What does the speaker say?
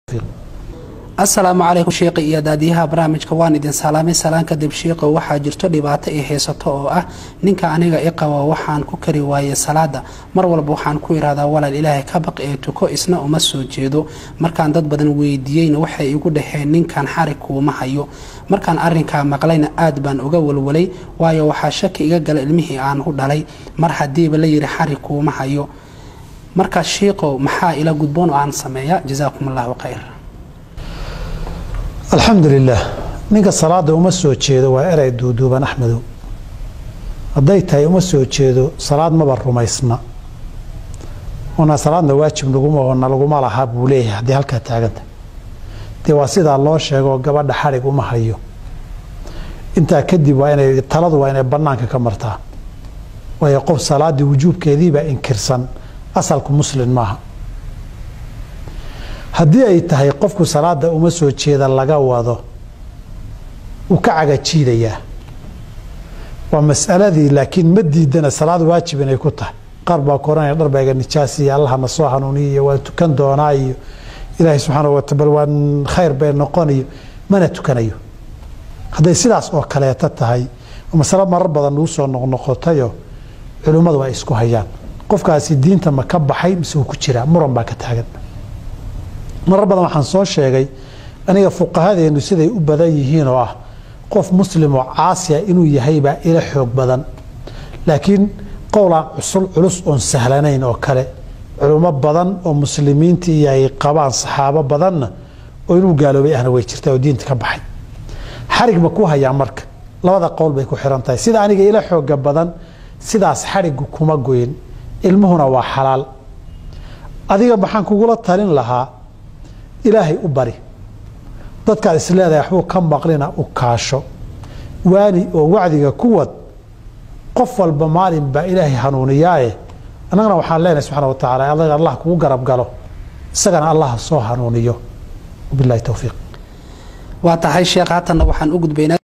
السلام عليكم شيخ iyo daadiyaha barnaamijka waan idin salaamay salaanka dib sheekh waxa jirto dhibaato ay haysato oo ah ninka aniga i qabo waxaan ku kari waayay salaada mar walba waxaan ku iraahdaa walaal ilaahay ka baq ee tuko isna uma soo jeedo markaan dad badan weydiiyeen waxay igu dhaxeen ninkan xarig kuma hayo markaan arinka maqlayna aad baan uga walwalay waayo waxa shaki iga galay ilmihii aan ku dhalay mar hadii la yiri xarig kuma hayo marka sheekho maxaa ila gudboon aan sameeyaa jazaakumullahu khayr. الحمد لله نينك الصلاة وما سو جيدو وإرى دودوبان أحمدو هديتها وما سو جيدو صلاة ما برميسنا ونا صلاة واجب نقومه ونا لقوم على حب وليه هدي هالك تعجد تواسيد الله شيء وقبل حرق وما هيو أنت كدي وين تلاد وين بنانك كمرتها ويقف صلاة وجوب كذيبة إنكرسن أصلكم مسلم معها haddii ay tahay qofku salaada uma soo jeeda laga wado uu ka cagajiidaya waa mas'aladii laakiin ma diidana salaad waajib inay ku tahay qarba koranay dharbayga nijaasi Allah ma soo hanuuniyo waa tukan doonaayo Ilaahay subhanahu wa ta'ala waan khayr been noqonayo mana tukanayo haday sidaas oo kale tahay mas'ala mar badan uu soo noqnoqotayo culimadu waa isku hayaan qofkaasi diinta ma ka baxay mise uu ku jira muran baa ka taagan mar badan waxaan soo sheegay aniga fuqahadeenu siday u badan yihiin oo ah qof muslim oo caasi ah inuu yahay baa ila xoog badan laakiin qowlan culus oo sahlanayn oo kale culimo badan oo muslimiintii ay qabaan saxaabo badan oo inuu gaaloobay ahna way jirtaa oo diinta ka baxay xarig ma ku hayaa marka labada qowl bay ku xiran tahay sida aniga ila xoog badan sidaas xarigu kuma goyn ilmuhuna waa xalaal adiga maxaan kugula talin lahaa ilaahay u bari dadka islaada waxuu ka maqlina u kaasho waani oo wacdiga kuwad qof walba maalin ba ilaahay hanuuniyaaye anagana waxaan leenahay subhanahu wa ta'ala Allah kugu garab galo isagana Allah soo hanuuniyo billahi tawfiiq waa tahay sheekh haatan waxaan u gudbaynaa